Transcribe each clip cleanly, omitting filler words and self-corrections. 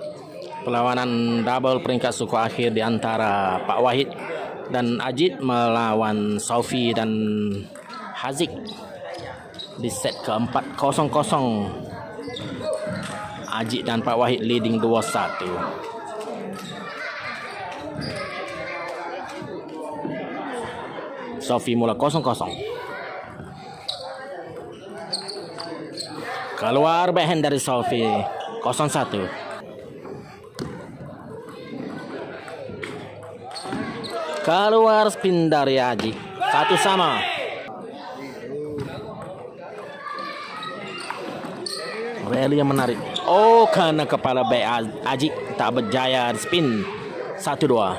Perlawanan double peringkat suku akhir di antara Pak Wahid dan Ajit melawan Sofi dan Haziq di set keempat 0-0. Ajit dan Pak Wahid leading 2-1. Sofi mula 0-0. Keluar backhand dari Sofi 0-1. Keluar spin dari Ajit 1-1. Rally yang menarik. Oh, karena kepala back Ajit tak berjaya spin 1-2.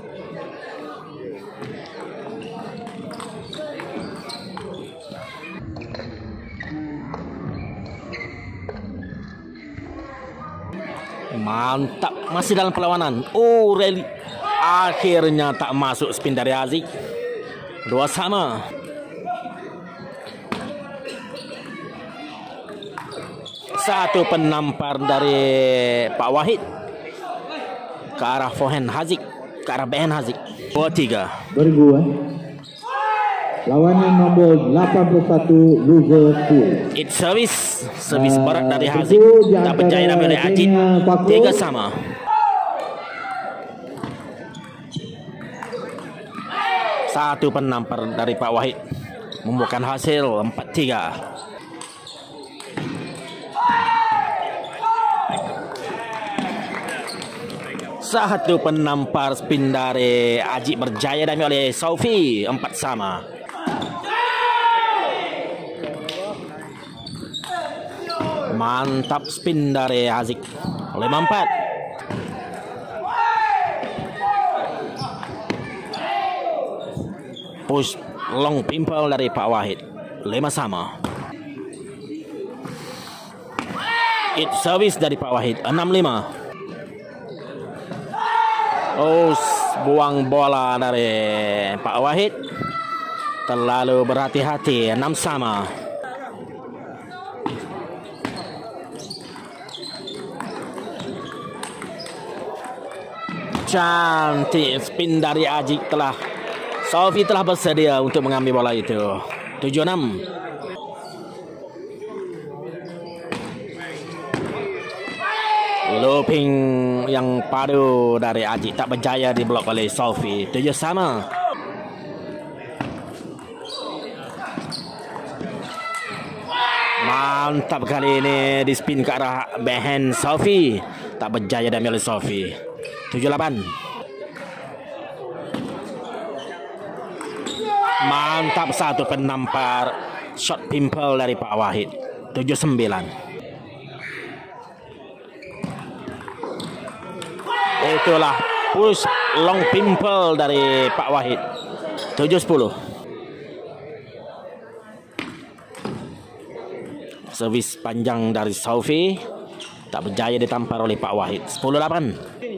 Mantap, masih dalam perlawanan. Oh, rally akhirnya tak masuk spin dari Haziq. 2-2. Satu penampar dari Pak Wahid ke arah forehand Haziq, ke arah backhand Haziq. 2-3. Berguang. Lawannya nomor 81 loser 2. It service berat dari Haziq, tak berjaya diambil oleh Ajit. 3-3. Satu penampar dari Pak Wahid membuahkan hasil 4-3. Satu penampar spin dari Ajit berjaya diambil oleh Sofi. 4-4. Mantap spin dari Haziq. 5-4. Push long pimple dari Pak Wahid. 5-5. It service dari Pak Wahid. 6-5. Oh, buang bola dari Pak Wahid. Terlalu berhati-hati. 6-6. Cantik spin dari Ajit. Sofi telah bersedia untuk mengambil bola itu. 7-6. Looping yang padu dari Ajit tak berjaya diblok oleh Sofi. 7-7. Mantap kali ini di spin ke arah backhand Sofi. Tak berjaya diambil oleh Sofi. 7-8. Mantap satu penampar shot pimple dari Pak Wahid. 7-9. Itulah push long pimple dari Pak Wahid. 7-10. Servis panjang dari Sofi tak berjaya ditampar oleh Pak Wahid. 10-8.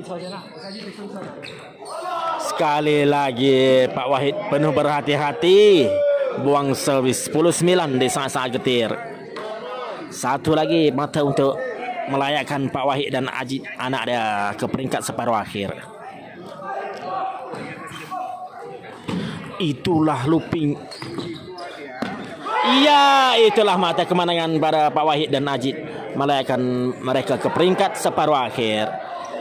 Sekali lagi Pak Wahid penuh berhati-hati, buang servis. 10-9 di saat-saat getir. Satu lagi mata untuk melayakkan Pak Wahid dan Ajit anak dia ke peringkat separuh akhir. Itulah looping. Iya, itulah mata kemenangan pada Pak Wahid dan Ajit, melayakkan mereka ke peringkat separuh akhir.